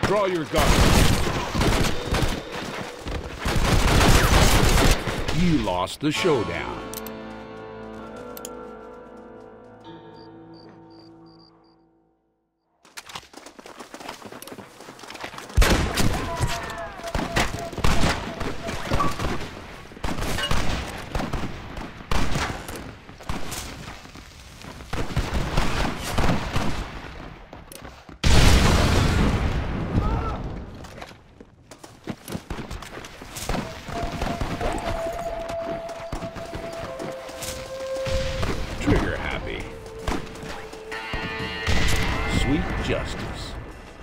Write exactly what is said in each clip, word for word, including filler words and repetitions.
Draw your gun. You lost the showdown. Trigger happy. Sweet justice.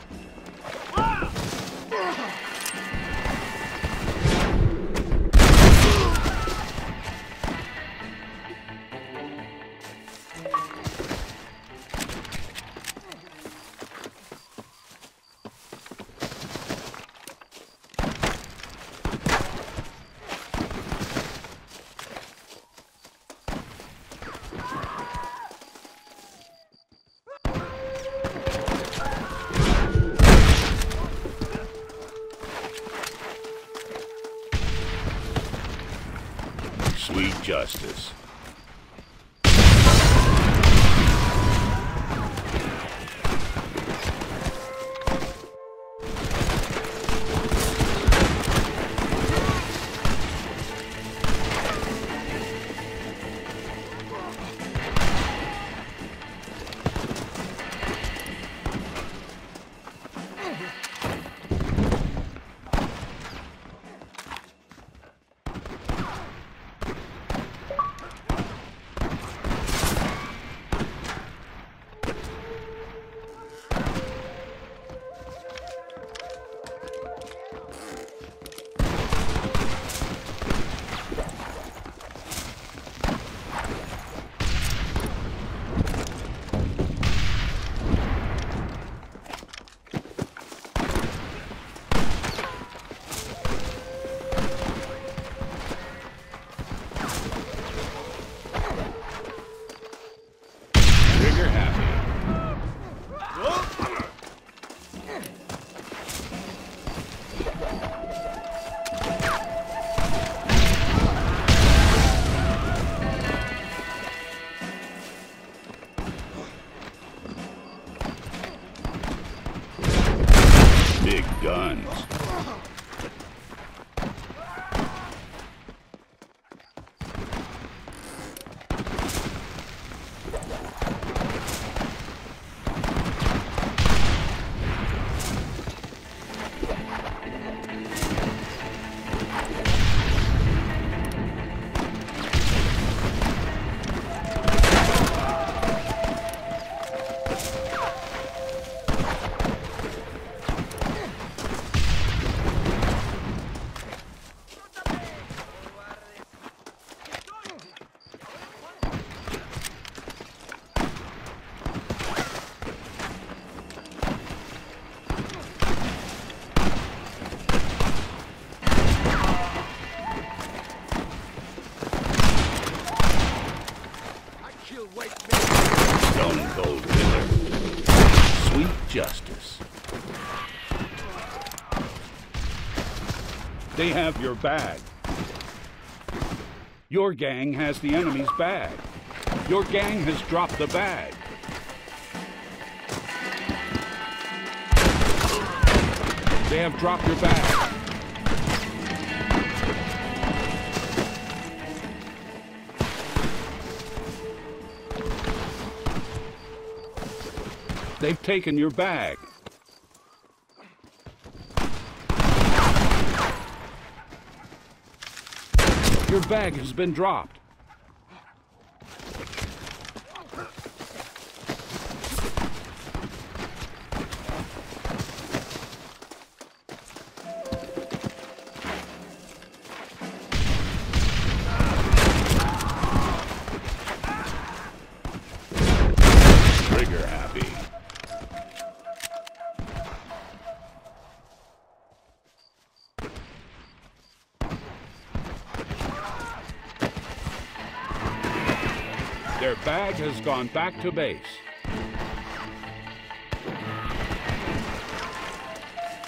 Sweet justice. Big guns. Stone cold killer. Sweet justice. They have your bag. Your gang has the enemy's bag. Your gang has dropped the bag. They have dropped your bag. They've taken your bag. Your bag has been dropped. Trigger happy. Their bag has gone back to base.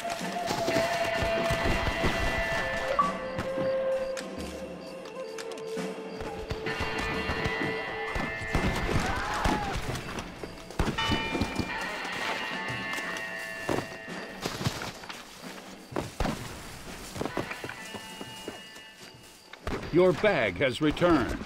Your bag has returned.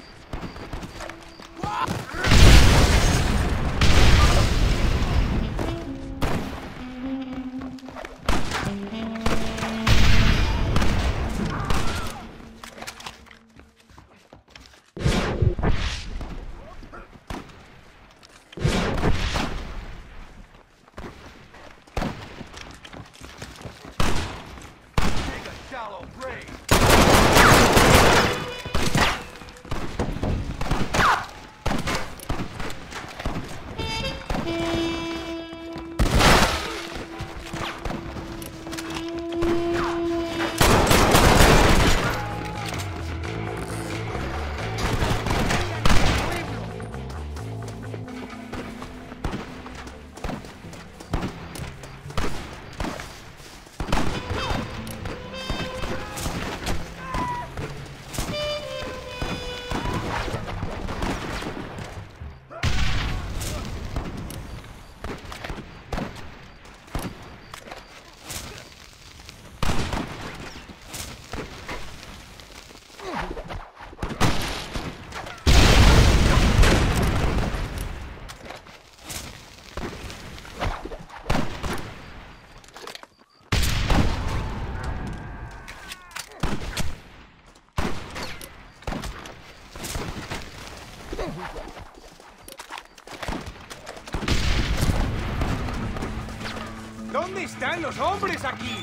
¿Dónde están los hombres aquí?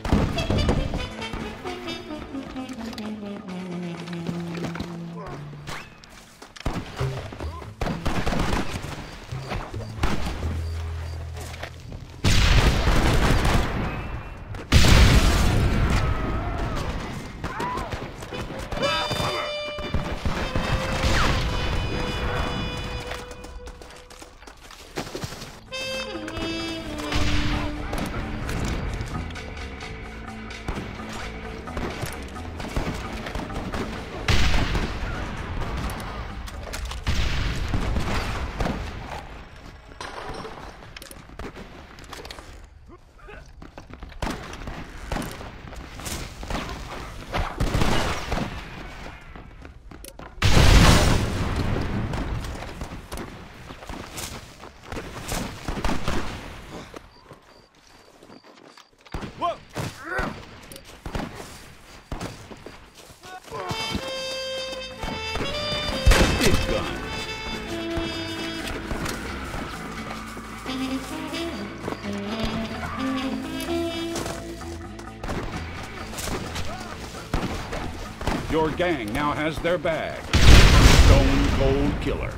Your gang now has their bag. Stone Cold Killer.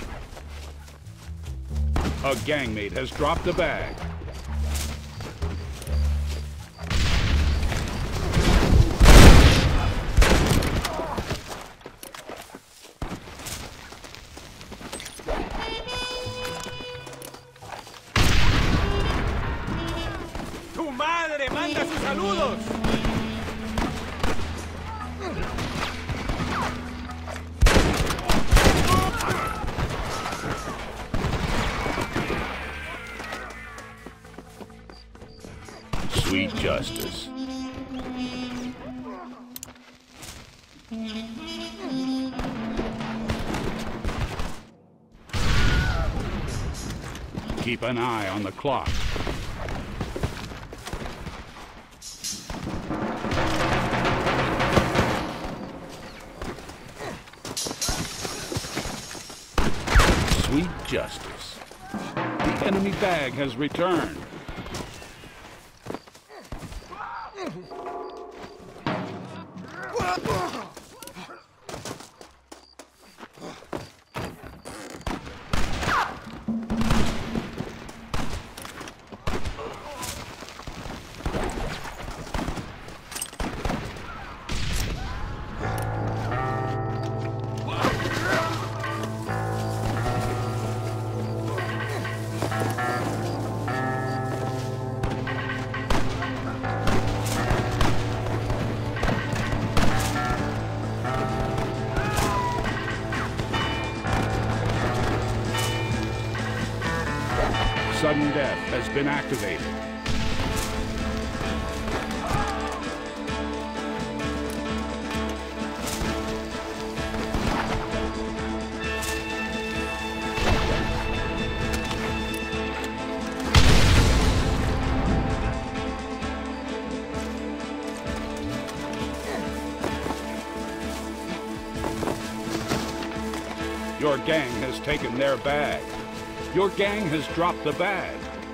A gangmate has dropped the bag. ¡Tu madre manda sus saludos! Sweet justice. Keep an eye on the clock. Sweet justice. The enemy bag has returned. Sudden death has been activated. Your gang has taken their bag. Your gang has dropped the bag.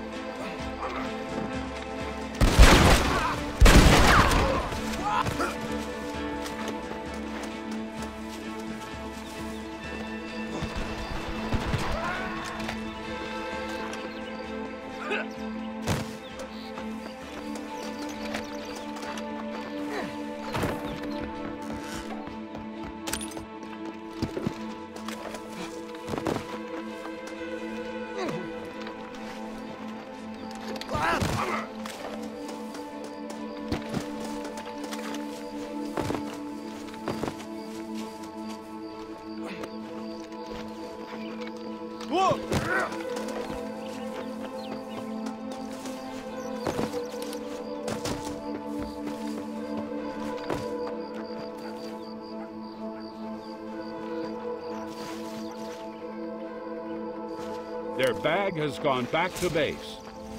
Whoa! Their bag has gone back to base.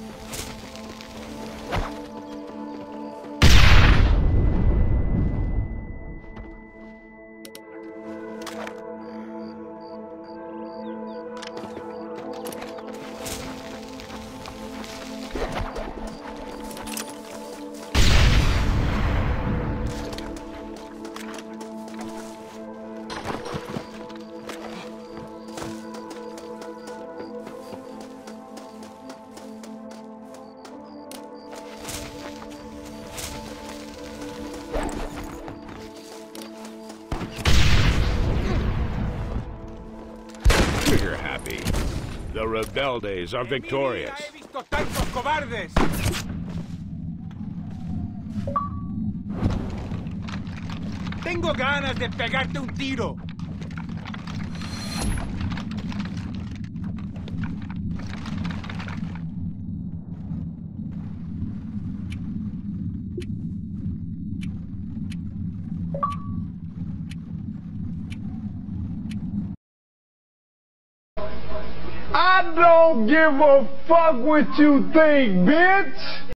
You're happy. The rebeldes are victorious. He visto tantos cobardes. Tengo ganas de pegarte un tiro. I don't give a fuck what you think, bitch!